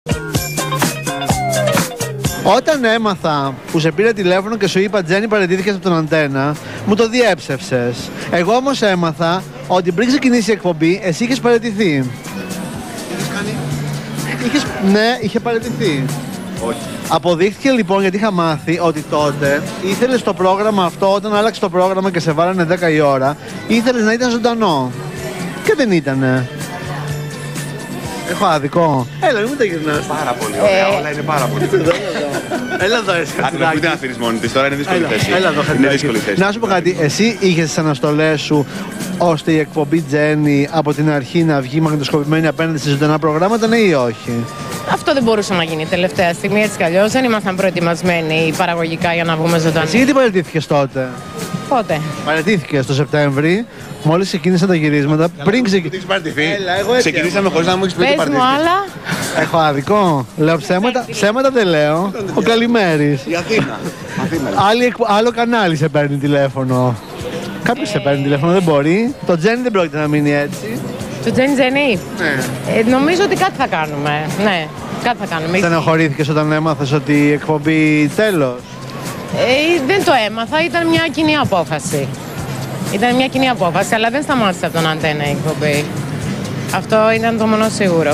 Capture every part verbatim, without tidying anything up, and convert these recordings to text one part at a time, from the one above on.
Όταν έμαθα που σε πήρε τηλέφωνο και σου είπα Τζέννη παραιτήθηκες από τον Αντένα, μου το διέψευσες. Εγώ όμως έμαθα ότι πριν ξεκινήσει η εκπομπή, εσύ είχες παραιτηθεί. Είχες κάνει? Είχες... Ναι, είχε παραιτηθεί. Όχι. Αποδείχθηκε λοιπόν, γιατί είχα μάθει ότι τότε ήθελες το πρόγραμμα αυτό, όταν άλλαξε το πρόγραμμα και σε βάλανε δέκα η ώρα, ήθελες να ήταν ζωντανό. Και δεν ήτανε. Έχω άδικο. Έλα, μην τα γυρνάς. Πάρα πολύ ωραία, ε... όλα είναι πάρα πολύ ωραία. Έλα εδώ, εσύ Χατζηδάκη. Μην την αφήνεις μόνη της, τώρα είναι δύσκολη θέση. Έλα εδώ, είναι δύσκολη θέση. Να σου πω κάτι, εσύ είχες τις αναστολές σου ώστε η εκπομπή Τζέννη από την αρχή να βγει μαγνητοσκοπημένη απέναντι σε ζωντανά προγράμματα, ναι ή όχι? Αυτό δεν μπορούσε να γίνει τελευταία στιγμή, έτσι κι αλλιώς δεν ήμασταν προετοιμασμένοι παραγωγικά για να βγούμε ζωντανοί. Εσύ γιατί παραιτήθηκες τότε? Πότε? Παραιτήθηκες το Σεπτέμβρη, μόλις ξεκίνησαν τα γυρίσματα. Πριν ξεκινήσει. Ξεκινήσαμε χωρίς να μου έχεις πει ότι Πες μου άλλα. Έχω άδικο. Λέω ψέματα. Ψέματα δεν λέω. Ο Καλημέρης. Η Αθήνα. Άλλη, άλλο κανάλι σε παίρνει τηλέφωνο. Κάποιος σε παίρνει τηλέφωνο, δεν μπορεί. Το Τζέννη δεν πρόκειται να μείνει έτσι. Το Τζέννη Τζέννη. Ναι. Ε, νομίζω ότι κάτι θα κάνουμε. Ναι, κάτι θα κάνουμε. Στενοχωρήθηκες όταν έμαθες ότι η εκπομπή τέλος? Ε, δεν το έμαθα, ήταν μια κοινή απόφαση. Ήταν μια κοινή απόφαση, αλλά δεν σταμάτησε από τον Αντένα η εκπομπή. Αυτό ήταν το μόνο σίγουρο.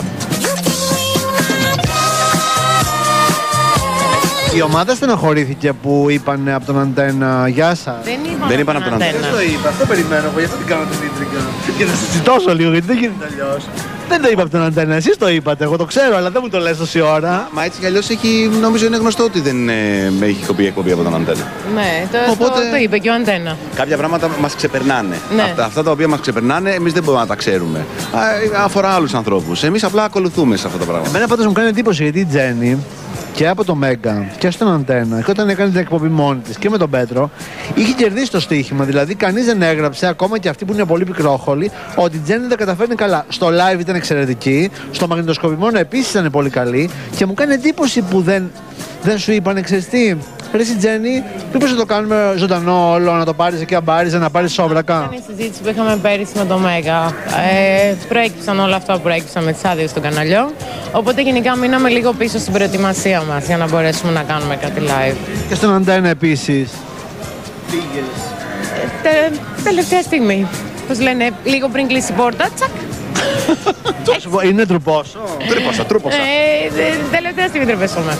Η ομάδα στενοχωρήθηκε που είπαν από τον Αντένα γεια σας? Δεν είπαν, δεν είπαν από τον Αντένα. Δεν το είπα, αυτό περιμένω εγώ, γι' αυτό την κάνω την ίντρικα. Και θα συζητώσω λίγο, γιατί δεν γίνεται αλλιώς. Δεν το είπα από τον Αντένα, εσείς το είπατε, εγώ το ξέρω, αλλά δεν μου το λες τόση ώρα. Μα έτσι κι αλλιώς έχει, νομίζω είναι γνωστό ότι δεν ε, έχει κοπεί εκπομπή από τον Αντένα. Ναι, το, Οπότε, το, το είπε και ο Αντένα. Κάποια πράγματα μας ξεπερνάνε. Ναι. Αυτά, αυτά τα οποία μας ξεπερνάνε, εμείς δεν μπορούμε να τα ξέρουμε. Α, αφορά άλλους ανθρώπους. Εμείς απλά ακολουθούμε σε αυτά τα πράγματα. Εμένα πάντως μου κάνει εντύπωση γιατί η Τζέννη και από το Μέγκα και στον Αντένα και όταν έκανε την εκπομπή μόνη της και με τον Πέτρο είχε κερδίσει το στοίχημα. Δηλαδή κανείς δεν έγραψε, ακόμα και αυτοί που είναι πολύ πικρόχολοι, ότι η Τζέννη δεν καταφέρνει καλά. Στο live ήταν εξαιρετική, στο μαγνητοσκοπημένο επίσης ήταν πολύ καλή και μου κάνει εντύπωση που δεν, δεν σου είπαν, ξέρεις τι, ρε εσύ Τζέννη, μήπως να το κάνουμε ζωντανό όλο, να το πάρεις εκεί αμπάριζα, να πάρεις σόβρακα. Ήταν η συζήτηση που είχαμε πέρυσι με το Μέγα. Ε, προέκυψαν όλα αυτά που προέκυψαν με τις άδειες των καναλιών. Οπότε γενικά μείναμε λίγο πίσω στην προετοιμασία μας για να μπορέσουμε να κάνουμε κάτι live. Και στον Αντένα επίσης. Πήγες. Ε, τε, τελευταία στιγμή. Πώς λένε, λίγο πριν κλείσει η πόρτα, τσακ. Είναι τρουπόσο. Τρύπωσα, τρύπωσα. Ε, τελευταία στιγμή τρεπέσαμε.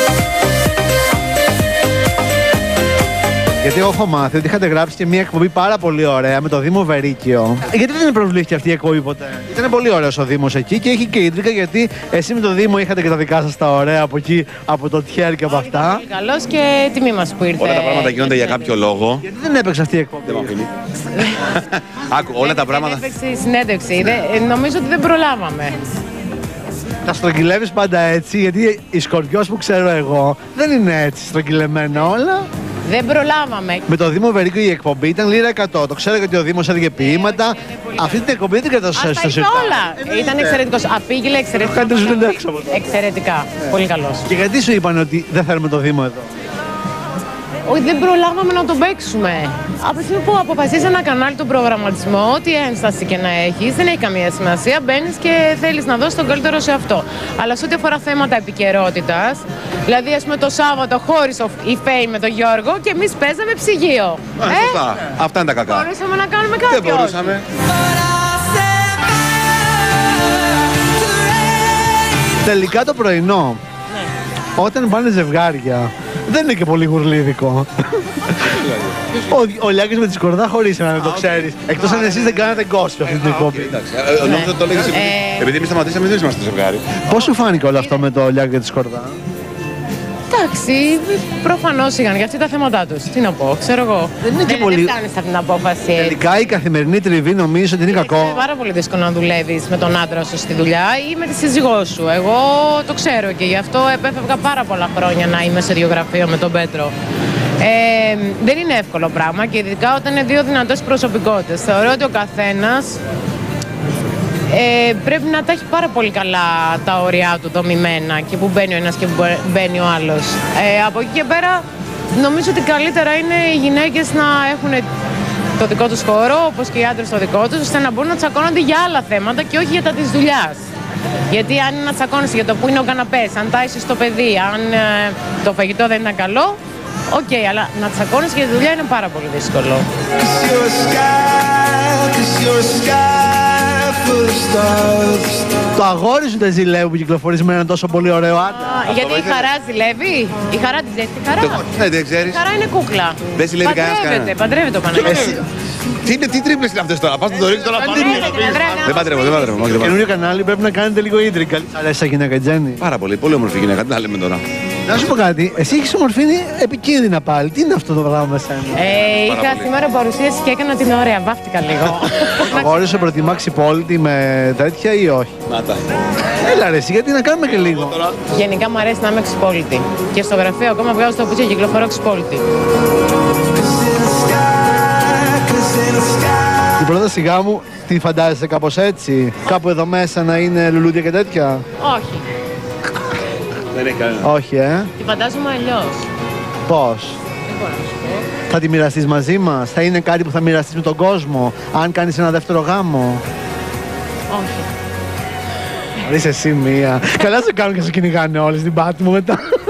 Γιατί εγώ έχω μάθει ότι είχατε γράψει και μια εκπομπή πάρα πολύ ωραία με το Δήμο Βερίκιο. Γιατί δεν προβλήθηκε αυτή η εκπομπή ποτέ? Ήταν πολύ ωραίος ο Δήμος εκεί και είχε και ίντρικα γιατί εσύ με το Δήμο είχατε και τα δικά σας τα ωραία από εκεί, από το Τιέρ και από αυτά. Ήταν πολύ καλός και τιμή μας που ήρθε. Όλα τα πράγματα γίνονται για κάποιο λόγο. Γιατί δεν έπαιξε αυτή η εκπομπή? Δεν μ' αφήνει. Άκου, όλα τα πράγματα. Δεν έπαιξε η συνέντευξη. Νομίζω ότι δεν προλάβαμε. Τα στρογγυλεύεις πάντα έτσι, γιατί η Σκορπιός που ξέρω εγώ δεν είναι έτσι στρογγυλεμένα όλα. Δεν προλάβαμε. Με το Δήμο Βερίκιο η εκπομπή ήταν λίρα εκατό. Το ξέρω γιατί ο Δήμος έδινε ποίηματα. Ε, Αυτή την εκπομπή δεν κρατούσε στο σιρτάρι. όλα. Ήταν εξαιρετικός. Απήγγειλε εξαιρετικά. Εξαιρετικά. Ναι. Πολύ καλός. Και γιατί σου είπαν ότι δεν θέλουμε το Δήμο εδώ? Όχι, δεν προλάβαμε να τον παίξουμε. Από τη στιγμή που αποφασίζει ένα κανάλι τον προγραμματισμό, ό,τι ένσταση και να έχεις, δεν έχει καμία σημασία. Μπαίνεις και θέλεις να δώσεις τον καλύτερο σε αυτό. Αλλά σε ό,τι αφορά θέματα επικαιρότητας, δηλαδή ας πούμε το Σάββατο χώρισε η Φέη με τον Γιώργο και εμείς παίζαμε ψυγείο. Α, ε? Σωστά. Αυτά είναι τα κακά. Μπορούσαμε να κάνουμε κάτι? Δεν μπορούσαμε. Τελικά το πρωινό, ναι, όταν πάνε ζευγάρια, δεν είναι και πολύ γουρλίδικο. Ο, ο Λιάκης με τη Σκορδά χωρίσαμε, να το ξέρεις. Εκτός αν εσείς δεν κάνατε γκόσπι αυτή την εκπομπή. Νόμιζα ότι το λέγες επειδή εμείς σταματήσαμε, δεν είμαστε ζευγάρι. Πώς σου φάνηκε όλο αυτό με το Λιάκη και τη Σκορδά? Εντάξει, προφανώς είχαν για αυτή τα θέματα τους. Τι να πω, ξέρω εγώ. Δεν είναι και δεν, πολύ. Δεν φτάνεις αυτή την απόφαση. Τελικά η καθημερινή τριβή νομίζω ότι είναι κακό. Είναι πάρα πολύ δύσκολο να δουλεύεις με τον άντρα σου στη δουλειά ή με τη σύζυγό σου. Εγώ το ξέρω και γι' αυτό επέφευγα πάρα πολλά χρόνια να είμαι σε διογραφείο με τον Πέτρο. Ε, δεν είναι εύκολο πράγμα και ειδικά όταν είναι δύο δυνατές προσωπικότητες. Θεωρώ ότι ο καθένας Ε, πρέπει να τα έχει πάρα πολύ καλά τα όρια του δομημένα και που μπαίνει ο ένας και που μπαίνει ο άλλος. Ε, από εκεί και πέρα νομίζω ότι καλύτερα είναι οι γυναίκες να έχουν το δικό τους χώρο, όπως και οι άντρες το δικό τους, ώστε να μπορούν να τσακώνονται για άλλα θέματα και όχι για τα της δουλειάς. Γιατί αν να τσακώνεσαι για το που είναι ο καναπές, αν τάισεις στο παιδί, αν ε, το φαγητό δεν ήταν καλό, οκ, okay, αλλά να τσακώνεσαι για τη δουλειά είναι πάρα πολύ δύσκολο. Το αγόρι σου δεν ζηλεύει που κυκλοφορείς με έναν τόσο πολύ ωραίο άντρα? Γιατί η Χαρά ζηλεύει. Η Χαρά τη ζεύει. Η Χαρά. Ναι, δεν ξέρεις. Η Χαρά είναι κούκλα. Δεν ζηλεύει κανένας Παντρεύεται, παντρεύεται ο Παναγιώτης. Τι είναι, τι τρίπλες είναι αυτές τώρα, πας να το ρίξεις τώρα πάνω. Δεν παντρεύω, δεν παντρεύω. Καινούριο κανάλι πρέπει να κάνετε λίγο ίντρικα. Αρέσει σαν γυναίκα η Τζέννη? Πάρα πολύ, πολύ όμορφη γυναίκα, τι να λέμε τώρα. Να σου πω κάτι, εσύ έχεις ομορφύνει επικίνδυνα πάλι. Τι είναι αυτό το πράγμα με σένα? Ε, είχα σήμερα παρουσίαση και έκανα την ωραία, βάφτηκα λίγο. Αγόρι σου προτιμά ξυπόλυτη με τέτοια ή όχι? Να τα. Έλα ρε, εσύ, γιατί να κάνουμε και λίγο. Γενικά μου αρέσει να είμαι ξυπόλυτη. Και στο γραφείο ακόμα βγάζω το πουτσί και κυκλοφορώ ξυπόλυτη. Την πρόταση γάμου τη φαντάζεσαι κάπως έτσι? Κάπου εδώ μέσα να είναι λουλούδια και τέτοια? Όχι. Δεν έχει κανένα. Όχι, ε. Τη φαντάζομαι αλλιώς. Πώς? Δεν μπορώ να σου πω. Θα τη μοιραστείς μαζί μας? Θα είναι κάτι που θα μοιραστείς με τον κόσμο αν κάνεις ένα δεύτερο γάμο? Όχι. Είσαι εσύ μία. Καλά σε κάνουν και σε κυνηγάνε όλοι στην πάτη μου μετά.